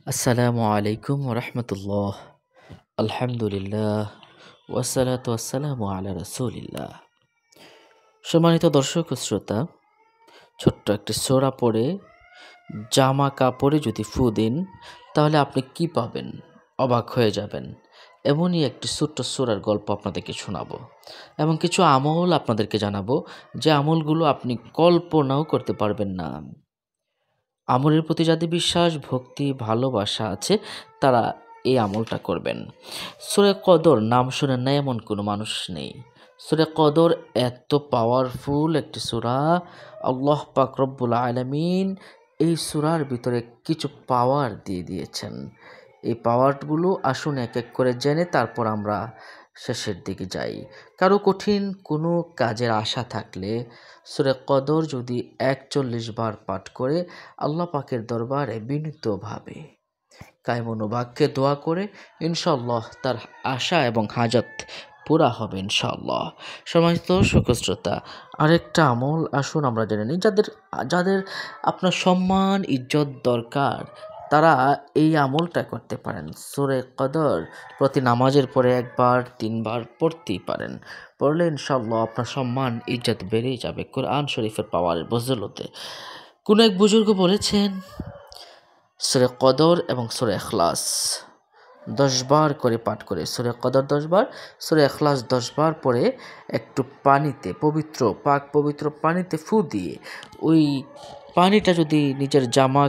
আসসালামু আলাইকুম রহমতুল্লাহ। আলহামদুলিল্লাহ ওয়াসসালাতু ওয়াসসালামু আলা রাসূলিল্লাহ। সম্মানিত দর্শক ও শ্রোতা, ছোট্ট একটি সূরা পড়ে জামা কাপড়ে যদি ফু দিন তাহলে আপনি কি পাবেন? অবাক হয়ে যাবেন। এমনই একটি ছোট্ট সূরার গল্প আপনাদেরকে শোনাবো এবং কিছু আমল আপনাদেরকে জানাবো, যে আমলগুলো আপনি কল্পনাও করতে পারবেন না। আমলের প্রতি যাদের বিশ্বাস, ভক্তি, ভালোবাসা আছে তারা এই আমলটা করবেন। সূরা কদর নাম শোনেন না এমন কোনো মানুষ নেই। সূরা কদর এত পাওয়ারফুল একটি সূরা। আল্লাহ পাক রব্বুল আলামিন এই সূরার ভিতরে কিছু পাওয়ার দিয়ে দিয়েছেন। এই পাওয়ারগুলো আসুন এক এক করে জেনে তারপর আমরা শেষের দিকে যাই। কারো কঠিন কোনো কাজের আশা থাকলে সূরা কদর যদি ৪১ বার পাঠ করে আল্লাহ পাকের দরবারে বিনীতভাবে কায়মনোবাক্যে দোয়া করে ইনশাআল্লাহ তার আশা এবং হাজত পুরা হবে ইনশাআল্লাহ। সম্মানিত শ্রোতা, আরেকটা আমল আসুন আমরা জেনে নিই। যাদের যাদের আপনার সম্মান ইজ্জত দরকার তারা এই আমলটা করতে পারেন। সূরা কদর প্রতি নামাজের পরে ১ বার ৩ বার পড়তেই পারেন। পড়লে ইনশাআল্লাহ আপনার সম্মান ইজ্জত বেড়েই যাবে কোরআন শরীফের পাওয়ারের বদৌলতে। কোন এক বুজুর্গ বলেছেন, সূরা কদর এবং সূরা ইখলাস ১০ বার করে পাঠ করে, সূরা কদর ১০ বার, সূরা ইখলাস ১০ বার পরে একটু পানিতে পবিত্র পানিতে ফু দিয়ে ওই পানিটা যদি নিজের জামা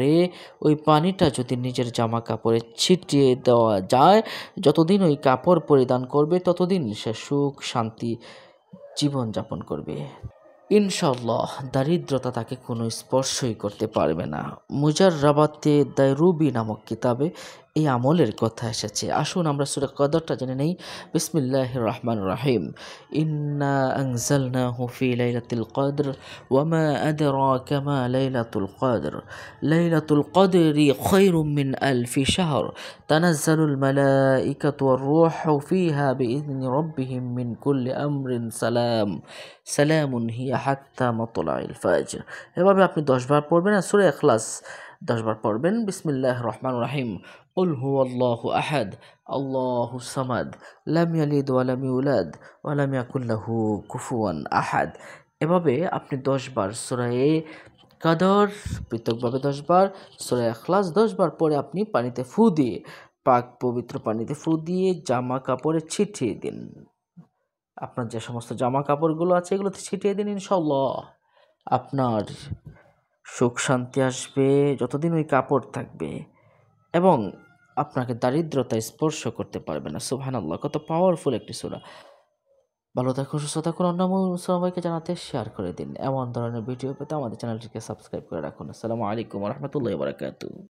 কাপড়ে ছিটিয়ে দেওয়া যায়, যতদিন ওই কাপড় পরিধান করবে ততদিন সে সুখ শান্তি জীবনযাপন করবে। ইনশাআল্লাহ দারিদ্রতা তাকে কোনো স্পর্শই করতে পারবে না। মুজাররাবাতে দায়রুবি নামক কিতাবে এই আমলের কথা এসেছে। আসুন আমরা সূরা কদরটা জেনে নেই। বিসমিল্লাহির রহমানির রহিম। ইন্না আনজালনাহু ফি লাইলাতুল কদর ওয়া মা আদরাকা মা লাইলাতুল কদর। লাইলাতুল কদরি খায়রুম মিন আলফি শাহর। তানাজ্জালুল মালাইকাতু ওয়ার রূহু ফিহা বিইذনি রাব্বিহিম মিন কুল্লি আমরিন সালামুন হিয়া হাত্তা মাতলাইল ফাজর। এভাবে আপনি ১০ বার পড়বেন আর সূরা ইখলাস ১০ বার পড়বেন। বিসমিল্লাহির রহমানির রহিম। কুল হুয়াল্লাহু আহাদ আল্লাহুস সামাদ লাম ইয়ালিদ ওয়া লাম ইউলাদ ওয়া লাম ইয়াকুল লাহু কুফুয়ান আহাদ। এভাবে আপনি ১০ বার সূরা কদর পৃথকভাবে ১০ বার, সূরা ইখলাস ১০ বার পরে আপনি পানিতে ফু দিয়ে পবিত্র পানিতে ফু দিয়ে জামা কাপড়ে ছিটিয়ে দিন। আপনার যে সমস্ত জামা কাপড়গুলো আছে এগুলোতে ছিটিয়ে দিন। ইনশাআল্লাহ আপনার সুখ শান্তি আসবে যতদিন ওই কাপড় থাকবে এবং আপনাকে দারিদ্রতা স্পর্শ করতে পারবে না। সুবহানাল্লাহ, কত পাওয়ারফুল একটি সূরা। ভালো থাকুন, সুস্থ থাকুন। অন্য সবাইকে জানাতে শেয়ার করে দিন। এমন ধরনের ভিডিও পেতে আমাদের চ্যানেলটিকে সাবস্ক্রাইব করে রাখুন। আসসালামু আলাইকুম ওয়া রাহমাতুল্লাহি ওয়া বারাকাতুহু।